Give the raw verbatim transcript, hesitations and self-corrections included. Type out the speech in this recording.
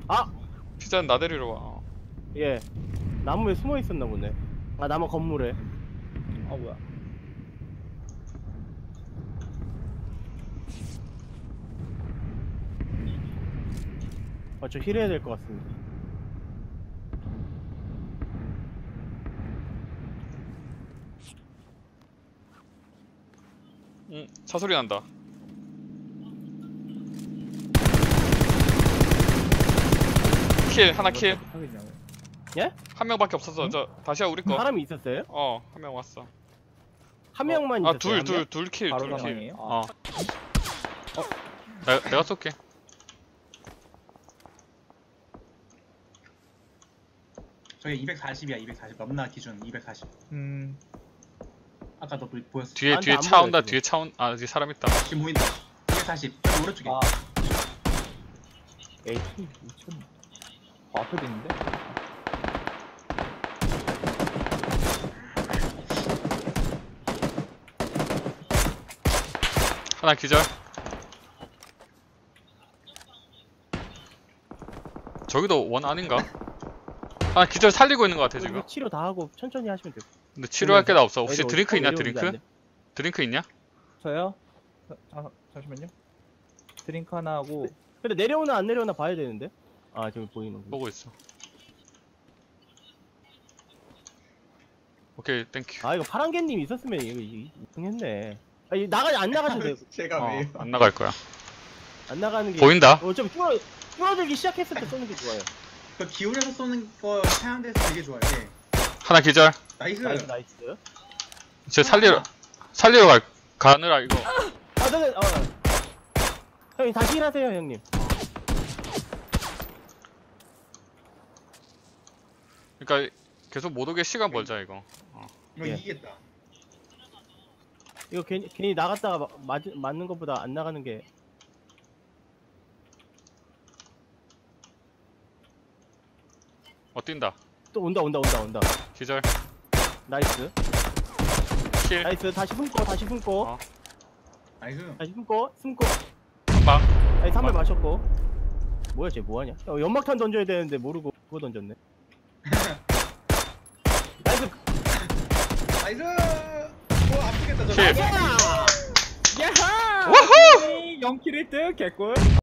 아! 피자는 나 데리러 와. 예. 나무에 숨어 있었나 보네. 아, 나무 건물에. 아 뭐야? 아, 저 힐해야 될 것 같습니다. 응, 차 소리 난다. 킬, 하나 킬. 하겠냐고. 예? 한 명밖에 없었어. 응? 저 다시야 우리 거. 사람이 있었어요? 어, 한 명 왔어. 한 명만 아, 있었어요? 둘, 한 둘, 명? 둘 킬, 바로 둘 킬. 사망이에요? 어. 어. 내가, 내가 쏠게. 저기 이백사십이야. 이백사십 넘나 기준 이백사십. 음. 아까 너 보였어. 뒤에, 나한테 뒤에 안 차 보여, 온다. 지금. 뒤에 차 온, 아, 뒤에 사람 있다. 지금 보인다. 이백사십. 저기 오른쪽에. 아. 에이티 미쳤네. 어, 앞에도 있는데? 하나 기절. 저기도 원 아닌가? 하나 기절 살리고 있는 것 같아 지금. 이거 치료 다 하고 천천히 하시면 돼요. 근데 치료할 게 다 없어. 혹시 애들 드링크 어디 있냐? 내려오는지 안 드링크? 드링크 있냐? 저요? 자, 아, 잠시만요. 드링크 하나 하고. 근데 내려오나 안 내려오나 봐야 되는데. 아, 저기 보이는 거. 보고 있어. 오케이, 땡큐. 아, 이거 파란개님 있었으면 이거 이승했네. 아, 이 나가 안 나가셔도 돼요. 제가 어, 왜요? 안 나갈 거야. 안 나가는 게. 보인다. 어차피 줄어 줄어들기 시작했을 때 쏘는 게 좋아요. 그 기울여서 쏘는 거 사용돼서 되게 좋아요. 예. 하나 기절. 나이스. 나이스 나이스. 쟤 살리러 살리러 갈 가느라 이거. 아, 네, 어. 형님 다시 일하세요, 형님. 그러니까 계속 못 오게 시간 벌자 이거. 이거 예. 이기겠다. 이거 괜히 괜히 나갔다가 마, 맞, 맞는 것보다 안 나가는 게. 어 뛴다. 또 온다 온다 온다 온다. 기절. 나이스. 킬. 나이스. 다시 숨고 다시 숨고 어. 나이스. 다시 숨고 숨고. 한 방. 아니 삼 발 아. 마셨고. 뭐야 쟤 뭐하냐? 어, 연막탄 던져야 되는데 모르고 그거 던졌네. 나이스. 나이스. 오 아프겠다 저. 킬. 야하! 우후! 영 킬 일 등 개꿀.